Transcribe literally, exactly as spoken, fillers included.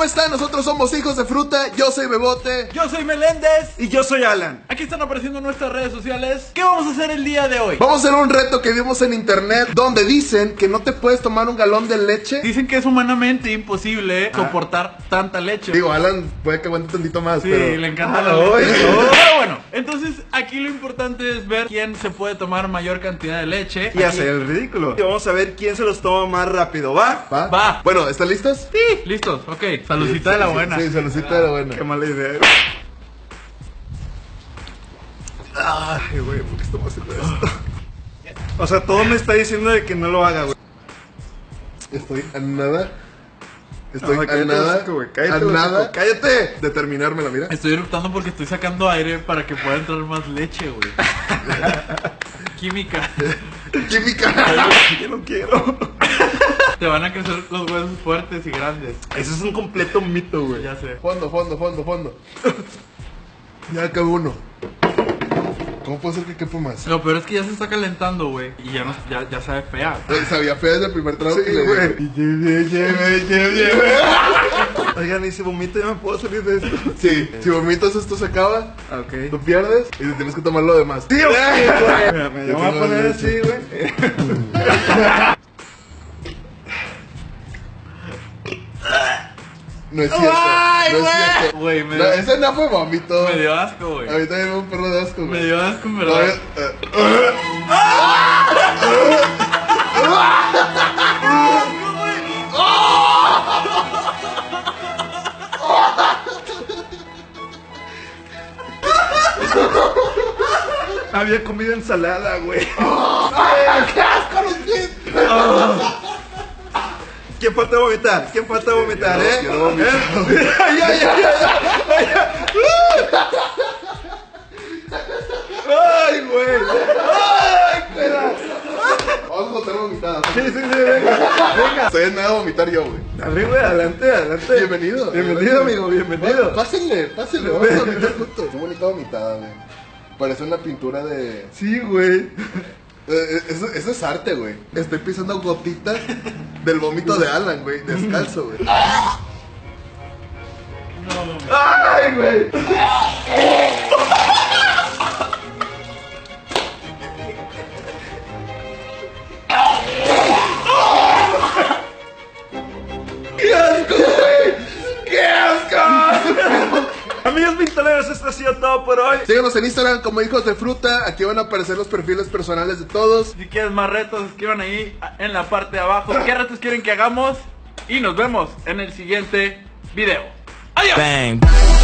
están? Nosotros somos Hijos de Fruta, yo soy Bebote. Yo soy Meléndez. Y yo soy Alan. Aquí están apareciendo nuestras redes sociales. ¿Qué vamos a hacer el día de hoy? Vamos a hacer un reto que vimos en internet donde dicen que no te puedes tomar un galón de leche. Dicen que es humanamente imposible ah. soportar tanta leche. Digo, Alan puede que aguante tantito más, sí, pero... le encanta ah, la leche. Oye. Pero bueno, entonces aquí lo importante es ver quién se puede tomar mayor cantidad de leche y hacer el ridículo. Y vamos a ver quién se los toma más rápido, ¿va? ¿Va? Va. Bueno, ¿están listos? Sí. Listos, ok. Saludcita de la buena. Sí, saludcita de la buena. Qué mala idea. Ay, güey, ¿por qué estamos haciendo esto? O sea, todo me está diciendo de que no lo haga, güey. Estoy a nada. Estoy no, a nada. Hocico, cállate, a nada. Hocico. Cállate. De terminármela, mira. Estoy eructando porque estoy sacando aire para que pueda entrar más leche, güey. Química. Química. Yo no quiero. Te van a crecer los huesos fuertes y grandes. Eso es un completo mito, güey. Ya sé. Fondo, fondo, fondo, fondo. Ya acabó uno. ¿Cómo puede ser que quepa más? No, pero es que ya se está calentando, güey. Y ya, no, ya, ya sabe fea. Sabía fea desde el primer trago sí, que le güey. Lleve, lleve, lleve. Oigan, y si vomito ya me puedo salir de esto. Sí, si vomitas esto se acaba. Ok. Tú pierdes y te tienes que tomar lo demás. Tío, güey. Me, me voy a poner así, güey. No es cierto. Ay, no es güey. cierto. Güey, me No, dio- ese no fue vómito. Me dio asco, güey. A mí también me dio un perro de asco, güey. Me dio asco, en Todavía- verdad. eh, Había comido ensalada, güey. ¡Ay, qué asco los pies! ¿Quién falta vomitar? ¿Quién falta vomitar, eh? Quiero vomitar. ¿Eh? ¡Ay, ay, ay, ay, ay! ¡Ay, güey! ¡Ay, cuidado! Vamos a contar vomitadas. Sí, sí, sí, venga, venga. Estoy en nada a vomitar yo, güey. Dale, güey, adelante, adelante. Bienvenido. Bienvenido, amigo, bienvenido. Pá- Pásenle, pásenle, vamos a vomitar juntos. Qué bonita vomitada, güey. Parece una pintura de... Sí, güey. Eh, Eso, eso es arte, güey. Estoy pisando gotitas del vómito de Alan, güey. Descalzo, güey. ¡Ay, güey! ¡Qué asco, güey! ¡Qué asco! Amigos pintoleros, esto ha sido todo por hoy. Síganos en Instagram como Hijos de Fruta. Aquí van a aparecer los perfiles personales de todos. Si quieres más retos, escriban ahí en la parte de abajo qué retos quieren que hagamos. Y nos vemos en el siguiente video. ¡Adiós! Bang.